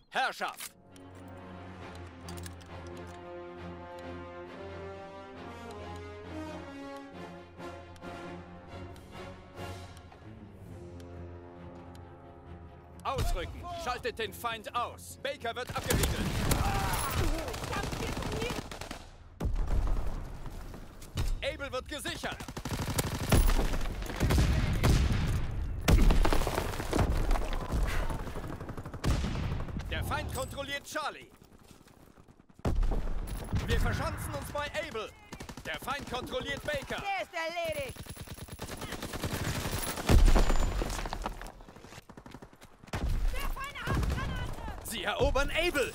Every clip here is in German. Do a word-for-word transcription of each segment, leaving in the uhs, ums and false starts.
Herrschaft! Ausrücken! Schaltet den Feind aus! Baker wird abgeriegelt! Able wird gesichert! Der Feind kontrolliert Charlie! Wir verschanzen uns bei Able! Der Feind kontrolliert Baker! Der ist erledigt! Sie erobern Able!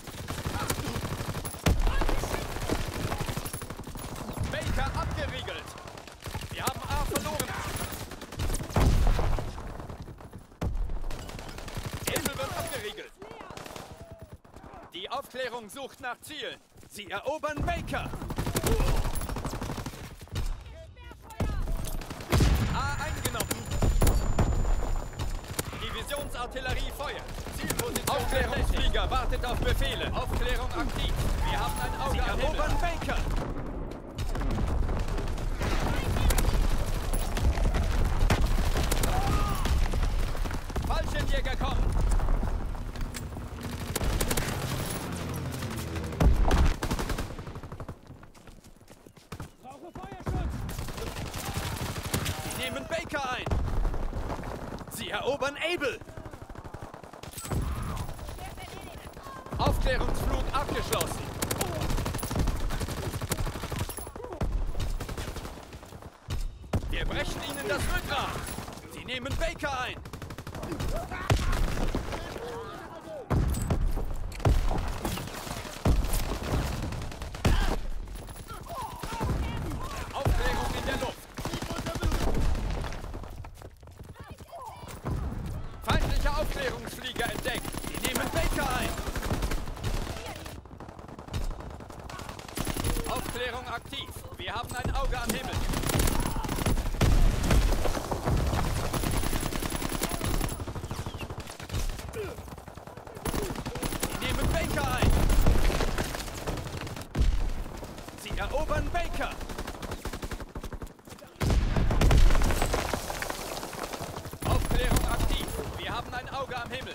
Baker abgeriegelt! Wir haben A verloren! Able wird abgeriegelt! Die Aufklärung sucht nach Zielen! Sie erobern Baker! A eingenommen! Divisionsartillerie feuert! Aufklärungsflieger wartet auf Befehle. Aufklärung aktiv. Wir haben ein Auge. Sie erobern Baker. Fallschirmjäger kommen. Brauche Feuerschutz. Sie nehmen Baker ein. Sie erobern Able. Aufklärungsflug abgeschlossen. Wir brechen ihnen das Rückgrat. Sie nehmen Baker ein. Aufklärung in der Luft. Feindliche Aufklärungsflieger entdeckt. Sie nehmen Baker ein. Aufklärung aktiv. Wir haben ein Auge am Himmel. Sie nehmen Baker ein. Sie erobern Baker. Aufklärung aktiv. Wir haben ein Auge am Himmel.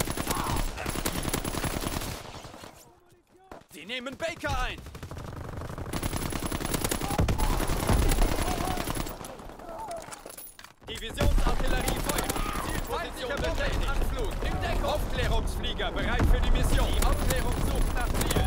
Sie nehmen Baker ein. Divisionsartillerie feuert. Zielposition bestätigt. Anflug. Im Deck. Aufklärungsflieger bereit für die Mission. Die Aufklärung sucht nach Zielen.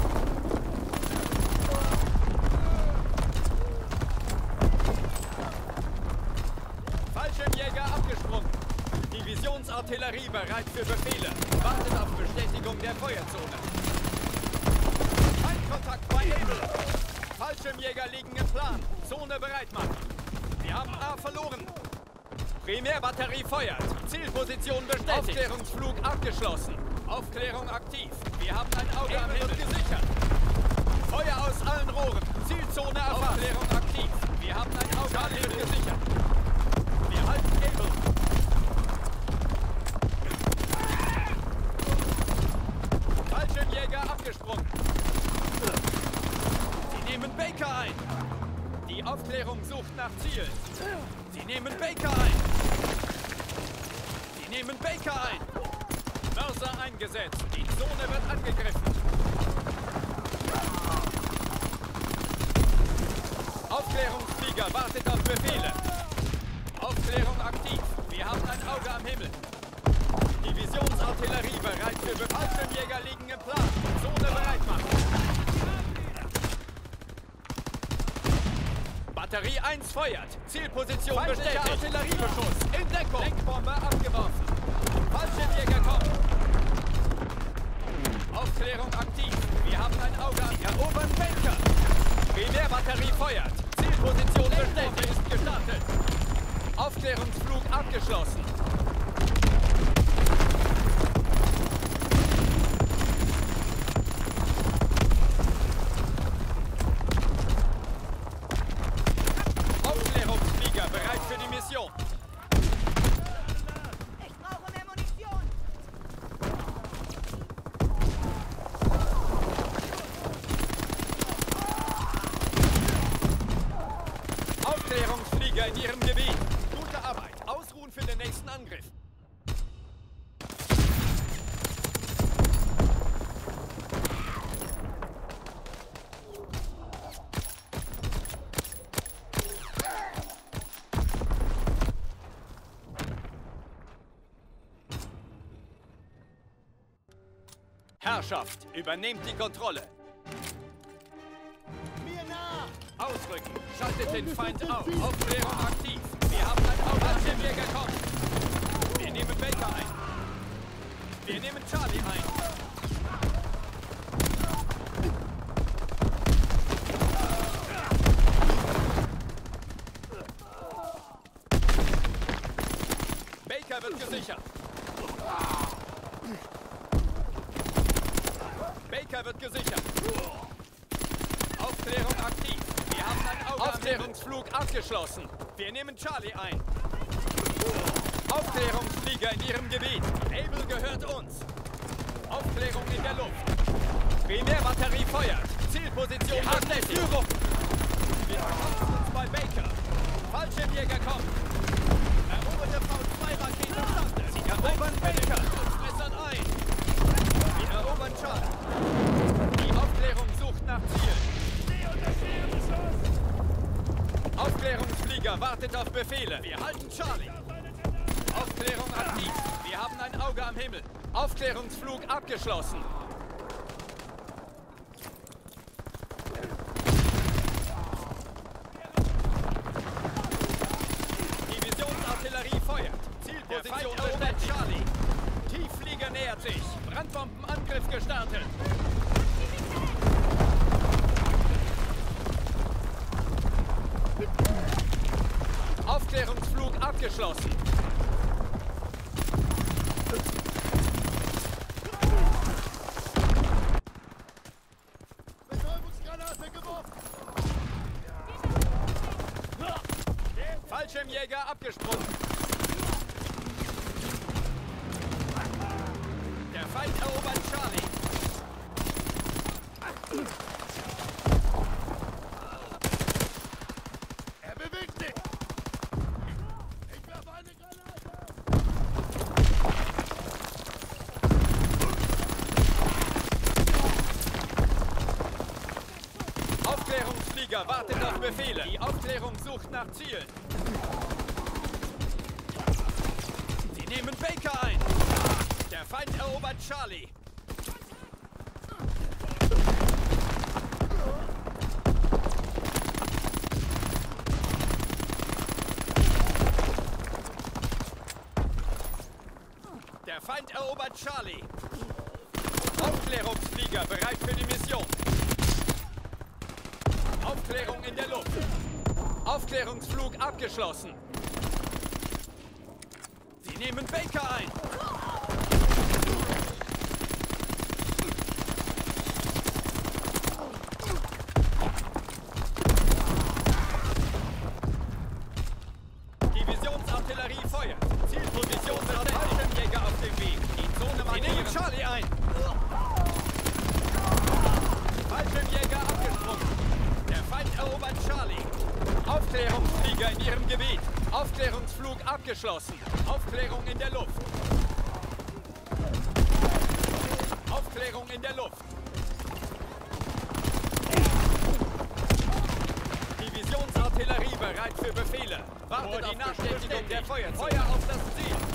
Fallschirmjäger abgesprungen. Divisionsartillerie bereit für Befehle. Wartet auf Bestätigung der Feuerzone. Feindkontakt bei Able. Fallschirmjäger liegen im Plan. Zone bereit machen. Wir haben A verloren. Primärbatterie feuert. Zielposition bestätigt. Aufklärungsflug abgeschlossen. Aufklärung aktiv. Wir haben ein Auge am Himmel gesichert. Feuer aus allen Rohren. Zielzone erfasst. Aufklärung aktiv. Wir haben ein Auge am Himmel gesichert. Wir halten Able. Fallschirmjäger abgesprungen. Sie nehmen Baker ein. Die Aufklärung sucht nach Zielen. Sie nehmen Baker ein. Sie nehmen Baker ein. Mörser eingesetzt. Die Zone wird angegriffen. Aufklärungsflieger wartet auf Befehle. Aufklärung aktiv. Wir haben ein Auge am Himmel. Divisionsartillerie bereit für Befehle. Fallschirmjäger liegen im Plan. Zone bereit machen. Batterie eins feuert. Zielposition bestätigt. Artilleriebeschuss. In Deckung. Denkbombe abgeworfen. Fallschirmjäger kommt. Aufklärung aktiv. Wir haben ein Auge an. Sie erobern Baker. Primärbatterie feuert. Zielposition bestätigt. Ist gestartet. Aufklärungsflug abgeschlossen. Bereit für die Mission. Ich brauche mehr Munition. Angriff. Herrschaft, übernehmt die Kontrolle. Mir nach! Ausrücken, schaltet den Feind auf. Aufklärung aktiv. Wir haben ein Auge an den Jäger gekommen. Wir nehmen Baker ein. Wir nehmen Charlie ein. Baker wird gesichert. Baker wird gesichert. Aufklärung aktiv. Wir haben ein Auge. Aufklärungsflug abgeschlossen. Wir nehmen Charlie ein. Aufklärungsflieger in ihrem Gebiet. Able gehört uns. Aufklärung in der Luft. Primärbatterie feuert. Zielposition bestätigt. Führung. Wir verkaufen uns bei Baker. Fallschirmjäger kommt. Eroberte V zwei Raketen startet. Sie erobern Baker. Und messern ein. Wir erobern Charlie. Die Aufklärung sucht nach Zielen. Aufklärungsflieger wartet auf Befehle. Wir halten Charlie. Aufklärung aktiv. Wir haben ein Auge am Himmel. Aufklärungsflug abgeschlossen. Divisionsartillerie feuert. Zielposition bestätigt. Charlie. Tiefflieger nähert sich. Brandbombenangriff gestartet. Aufklärungsflug abgeschlossen. Betäubungsgranate geworfen! Fallschirmjäger abgesprungen. Der Feind erobert Charlie. Er bewegt sich! Ich werfe eine Granate! Aufklärungsflieger wartet auf Befehle. Die Aufklärung sucht nach Zielen. Sie nehmen Baker ein. Der Feind erobert Charlie. Der Feind erobert Charlie. Aufklärungsflieger bereit für die Mission. Aufklärung in der Luft. Aufklärungsflug abgeschlossen. Sie nehmen Baker ein. Divisionsartillerie feuert. Zielposition wird der Fallschirmjäger auf dem Weg. Die Zone markieren. Sie nehmen Charlie ein. Fallschirmjäger abgesprungen. Der Feind erobert Charlie. Aufklärungsflieger in ihrem Gebiet. Aufklärungsflug abgeschlossen. Aufklärung in der Luft. Aufklärung in der Luft. Divisionsartillerie bereit für Befehle. Wartet auf Bestätigung der Feuer. Feuer auf das Ziel.